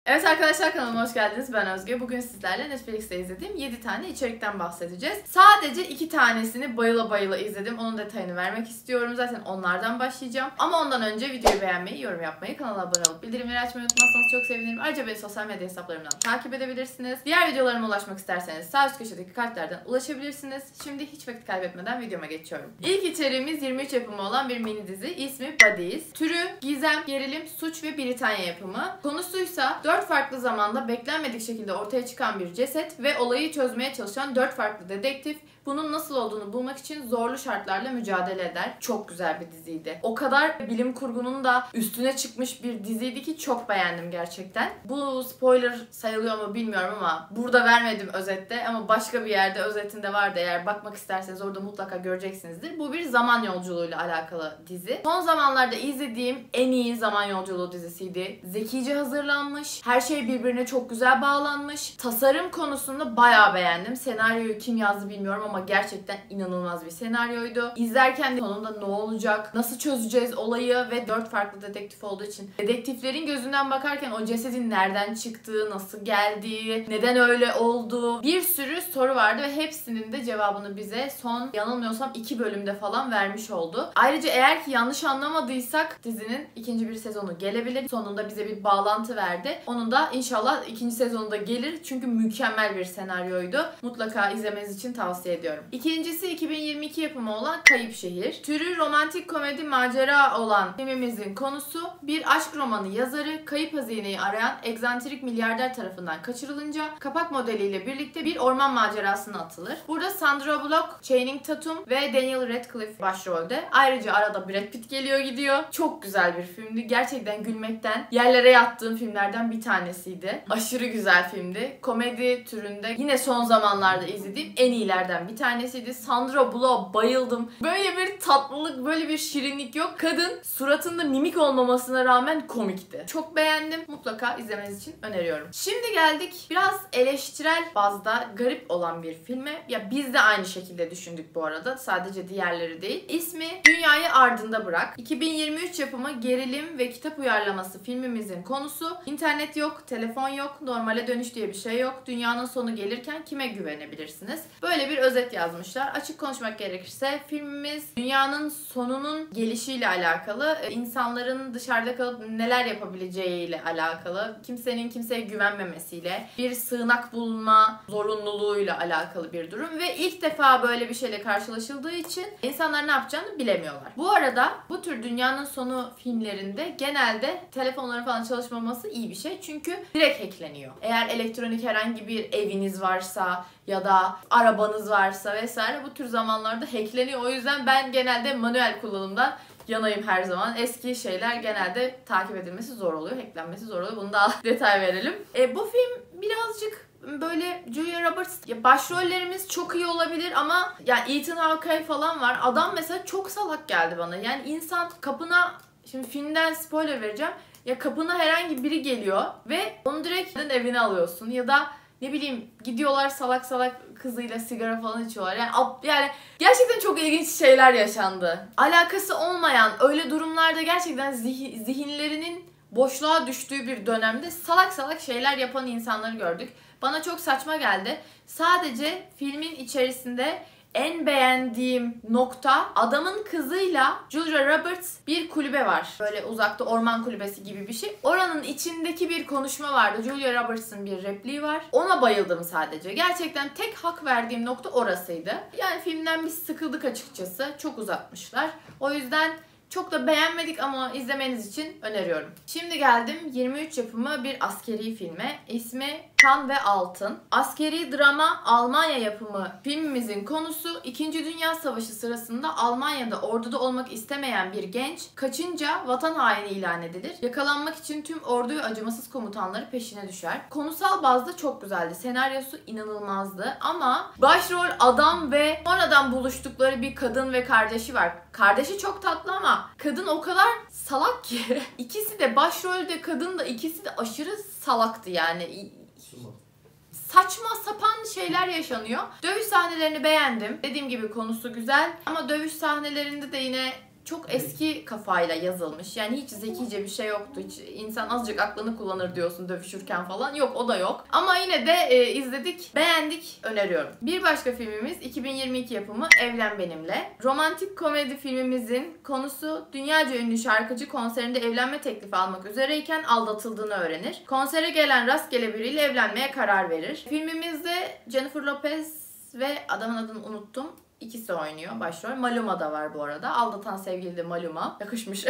Evet arkadaşlar, kanalıma hoş geldiniz. Ben Özge. Bugün sizlerle Netflix'te izlediğim 7 tane içerikten bahsedeceğiz. Sadece 2 tanesini bayıla bayıla izledim. Onun detayını vermek istiyorum. Zaten onlardan başlayacağım. Ama ondan önce videoyu beğenmeyi, yorum yapmayı, kanala abone olup bildirimleri açmayı unutmazsanız çok sevinirim. Ayrıca beni sosyal medya hesaplarımdan takip edebilirsiniz. Diğer videolarıma ulaşmak isterseniz sağ üst köşedeki kartlardan ulaşabilirsiniz. Şimdi hiç vakit kaybetmeden videoma geçiyorum. İlk içeriğimiz 23 yapımı olan bir mini dizi. İsmi Buddies. Türü gizem, gerilim, suç ve Britanya yapımı. Konusuysa 4 farklı zamanda beklenmedik şekilde ortaya çıkan bir ceset ve olayı çözmeye çalışan 4 farklı dedektif bunun nasıl olduğunu bulmak için zorlu şartlarla mücadele eder. Çok güzel bir diziydi. O kadar bilim kurgunun da üstüne çıkmış bir diziydi ki çok beğendim gerçekten. Bu spoiler sayılıyor mu bilmiyorum ama burada vermedim özette, ama başka bir yerde özetinde vardı. Eğer bakmak isterseniz orada mutlaka göreceksinizdir. Bu bir zaman yolculuğuyla alakalı dizi. Son zamanlarda izlediğim en iyi zaman yolculuğu dizisiydi. Zekice hazırlanmış. Her şey birbirine çok güzel bağlanmış. Tasarım konusunda bayağı beğendim. Senaryoyu kim yazdı bilmiyorum ama gerçekten inanılmaz bir senaryoydu. İzlerken de sonunda ne olacak, nasıl çözeceğiz olayı ve 4 farklı dedektif olduğu için dedektiflerin gözünden bakarken o cesedin nereden çıktığı, nasıl geldiği, neden öyle olduğu bir sürü soru vardı ve hepsinin de cevabını bize son yanılmıyorsam 2 bölümde falan vermiş oldu. Ayrıca eğer ki yanlış anlamadıysak dizinin ikinci bir sezonu gelebilir. Sonunda bize bir bağlantı verdi. Onun da inşallah ikinci sezonunda gelir. Çünkü mükemmel bir senaryoydu. Mutlaka izlemeniz için tavsiye ediyorum. İkincisi 2022 yapımı olan Kayıp Şehir. Türü romantik komedi macera olan filmimizin konusu bir aşk romanı yazarı kayıp hazineyi arayan egzantrik milyarder tarafından kaçırılınca kapak modeliyle birlikte bir orman macerasına atılır. Burada Sandra Bullock, Channing Tatum ve Daniel Radcliffe başrolde. Ayrıca arada Brad Pitt geliyor gidiyor. Çok güzel bir filmdi. Gerçekten gülmekten yerlere yattığım filmlerden bir tanesiydi. Aşırı güzel filmdi. Komedi türünde yine son zamanlarda izlediğim en iyilerden bir tanesiydi. Sandra Bullock'a bayıldım. Böyle bir tatlılık, böyle bir şirinlik yok. Kadın suratında mimik olmamasına rağmen komikti. Çok beğendim. Mutlaka izlemeniz için öneriyorum. Şimdi geldik biraz eleştirel bazda garip olan bir filme. Ya biz de aynı şekilde düşündük bu arada. Sadece diğerleri değil. İsmi Dünyayı Ardında Bırak. 2023 yapımı gerilim ve kitap uyarlaması filmimizin konusu internet yok, telefon yok, normale dönüş diye bir şey yok. Dünyanın sonu gelirken kime güvenebilirsiniz? Böyle bir özet yazmışlar. Açık konuşmak gerekirse filmimiz dünyanın sonunun gelişiyle alakalı, insanların dışarıda kalıp neler yapabileceğiyle alakalı, kimsenin kimseye güvenmemesiyle, bir sığınak bulma zorunluluğuyla alakalı bir durum ve ilk defa böyle bir şeyle karşılaşıldığı için insanlar ne yapacağını bilemiyorlar. Bu arada bu tür dünyanın sonu filmlerinde genelde telefonların falan çalışmaması iyi bir şey. Çünkü direkt hackleniyor. Eğer elektronik herhangi bir eviniz varsa ya da arabanız varsa vesaire bu tür zamanlarda hackleniyor. O yüzden ben genelde manuel kullanımdan yanayım her zaman. Eski şeyler genelde takip edilmesi zor oluyor. Hacklenmesi zor oluyor. Bunu daha detay verelim. Bu film birazcık böyle Julia Roberts, ya başrollerimiz çok iyi olabilir ama yani Ethan Hawke falan var. Adam mesela çok salak geldi bana. Yani insan kapına, şimdi filmden spoiler vereceğim. Ya kapına herhangi biri geliyor ve onu direkt evine alıyorsun ya da ne bileyim gidiyorlar salak salak kızıyla sigara falan içiyorlar. Yani gerçekten çok ilginç şeyler yaşandı. Alakası olmayan öyle durumlarda gerçekten zihinlerinin boşluğa düştüğü bir dönemde salak salak şeyler yapan insanları gördük. Bana çok saçma geldi. Sadece filmin içerisinde en beğendiğim nokta, adamın kızıyla Julia Roberts bir kulübe var. Böyle uzakta orman kulübesi gibi bir şey. Oranın içindeki bir konuşma vardı. Julia Roberts'ın bir repliği var. Ona bayıldım sadece. Gerçekten tek hak verdiğim nokta orasıydı. Yani filmden bir sıkıldık açıkçası. Çok uzatmışlar. O yüzden çok da beğenmedik ama izlemeniz için öneriyorum. Şimdi geldim 23 yapımı bir askeri filme. İsmi Kan ve Altın. Askeri drama Almanya yapımı filmimizin konusu 2. Dünya Savaşı sırasında Almanya'da orduda olmak istemeyen bir genç kaçınca vatan haini ilan edilir. Yakalanmak için tüm orduyu acımasız komutanları peşine düşer. Konusal bazda çok güzeldi. Senaryosu inanılmazdı ama başrol adam ve sonradan buluştukları bir kadın ve kardeşi var. Kardeşi çok tatlı ama kadın o kadar salak ki. İkisi de başrolde, kadın da, ikisi de aşırı salaktı yani. Saçma sapan şeyler yaşanıyor. Dövüş sahnelerini beğendim. Dediğim gibi konusu güzel ama dövüş sahnelerinde de yine çok eski kafayla yazılmış. Yani hiç zekice bir şey yoktu. Hiç insan azıcık aklını kullanır diyorsun dövüşürken falan. Yok, o da yok. Ama yine de izledik, beğendik, öneriyorum. Bir başka filmimiz 2022 yapımı Evlen Benimle. Romantik komedi filmimizin konusu dünyaca ünlü şarkıcı konserinde evlenme teklifi almak üzereyken aldatıldığını öğrenir. Konsere gelen rastgele biriyle evlenmeye karar verir. Filmimizde Jennifer Lopez ve adamın adını unuttum. İkisi oynuyor başrol. Maluma da var bu arada. Aldatan sevgili de Maluma. Yakışmış.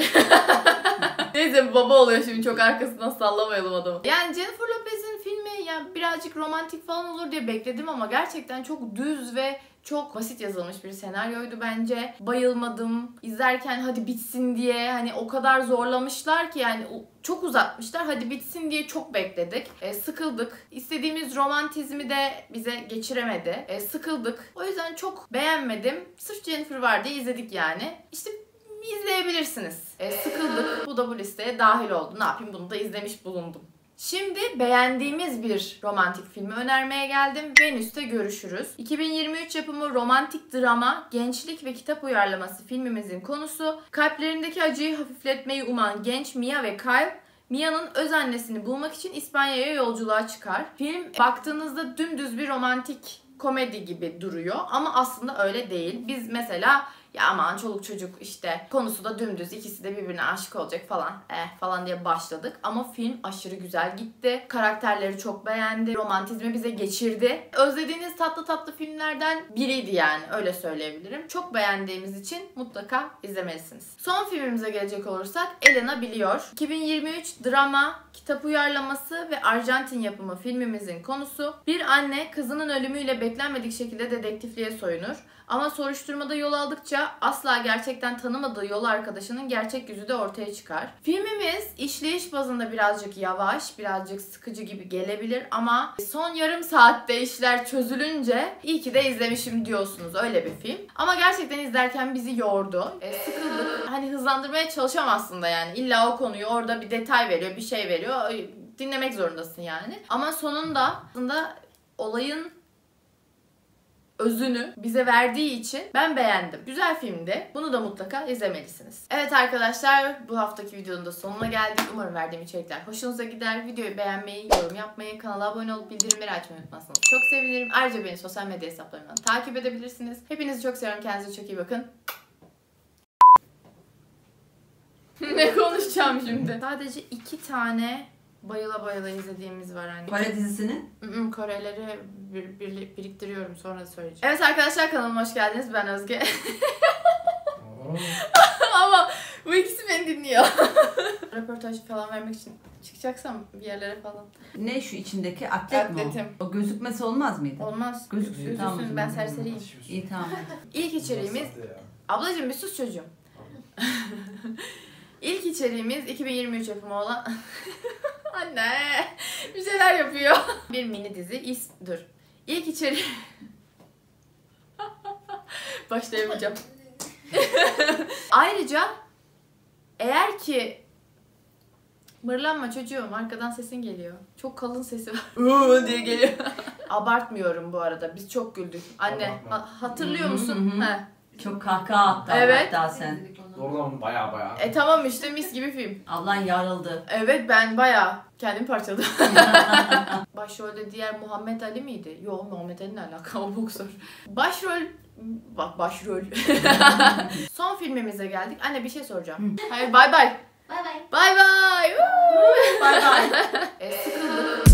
Neyse, baba oluyor şimdi, çok arkasından sallamayalım adamı. Yani Jennifer Lopez'in filmi yani birazcık romantik falan olur diye bekledim ama gerçekten çok düz ve çok basit yazılmış bir senaryoydu bence. Bayılmadım. İzlerken hadi bitsin diye hani o kadar zorlamışlar ki yani çok uzatmışlar. Hadi bitsin diye çok bekledik. Sıkıldık. İstediğimiz romantizmi de bize geçiremedi. Sıkıldık. O yüzden çok beğenmedim. Sırf Jennifer var diye izledik yani. İşte izleyebilirsiniz. Sıkıldık. Bu da bu listeye dahil oldu. Ne yapayım, bunu da izlemiş bulundum. Şimdi beğendiğimiz bir romantik filmi önermeye geldim. Venüs'te görüşürüz. 2023 yapımı romantik drama, gençlik ve kitap uyarlaması filmimizin konusu, kalplerindeki acıyı hafifletmeyi uman genç Mia ve Kyle, Mia'nın öz annesini bulmak için İspanya'ya yolculuğa çıkar. Film baktığınızda dümdüz bir romantik komedi gibi duruyor ama aslında öyle değil. Biz mesela ya aman çoluk çocuk işte konusu da dümdüz, ikisi de birbirine aşık olacak falan falan diye başladık. Ama film aşırı güzel gitti. Karakterleri çok beğendi. Romantizmi bize geçirdi. Özlediğiniz tatlı tatlı filmlerden biriydi yani, öyle söyleyebilirim. Çok beğendiğimiz için mutlaka izlemelisiniz. Son filmimize gelecek olursak Elena Biliyor. 2023 drama, kitap uyarlaması ve Arjantin yapımı filmimizin konusu, bir anne kızının ölümüyle beklenmedik şekilde dedektifliğe soyunur. Ama soruşturmada yol aldıkça asla gerçekten tanımadığı yol arkadaşının gerçek yüzü de ortaya çıkar. Filmimiz işleyiş bazında birazcık yavaş, birazcık sıkıcı gibi gelebilir ama son yarım saatte işler çözülünce iyi ki de izlemişim diyorsunuz, öyle bir film. Ama gerçekten izlerken bizi yordu. Sıkıldık. Hani hızlandırmaya çalışamazsın da yani. İlla o konuyu orada bir detay veriyor, bir şey veriyor. Dinlemek zorundasın yani. Ama sonunda aslında olayın özünü bize verdiği için ben beğendim. Güzel filmdi. Bunu da mutlaka izlemelisiniz. Evet arkadaşlar, bu haftaki videonun da sonuna geldik. Umarım verdiğim içerikler hoşunuza gider. Videoyu beğenmeyi, yorum yapmayı, kanala abone olup bildirimleri açmayı unutmazsanız çok sevinirim. Ayrıca beni sosyal medya hesaplarımdan takip edebilirsiniz. Hepinizi çok seviyorum. Kendinize çok iyi bakın. Ne konuşacağım şimdi? Sadece 2 tane bayıla bayıla izlediğimiz var hani. Kore dizisini? Koreleri biriktiriyorum, sonra söyleyeceğim. Evet arkadaşlar, kanalıma hoş geldiniz. Ben Özge. Ama bu ikisi beni dinliyor. Röportaj falan vermek için çıkacaksam bir yerlere falan. Ne şu içindeki atlet mi o? O gözükmesi olmaz mıydı? Olmaz. Gözüksün, tamam. Ben serseriyim. İyi, tamam. İlk içeriğimiz... Ablacığım bir sus çocuğum. İlk içeriğimiz 2023 yapımı olan... Anne! Bir şeyler yapıyor. Bir mini dizi. Dur. İlk içeriği... Başlayamayacağım. Ayrıca eğer ki... Mırlanma çocuğum, arkadan sesin geliyor. Çok kalın sesi var. diye geliyor. Abartmıyorum bu arada. Biz çok güldük. Anne hatırlıyor musun? He. Çok kahkaha attı evet. Hatta sen. Doğrudan baya. Tamam işte, mis gibi film. Ablan yarıldı. Evet, ben baya kendimi parçaladım. Başrolde diğer Muhammed Ali miydi? Yok, Muhammed Ali ne alaka, o boksör. Başrol. Son filmimize geldik. Anne bir şey soracağım. Hayır, bay bay. Bay bay. Bay bay. Bay bay. Sıkıldık.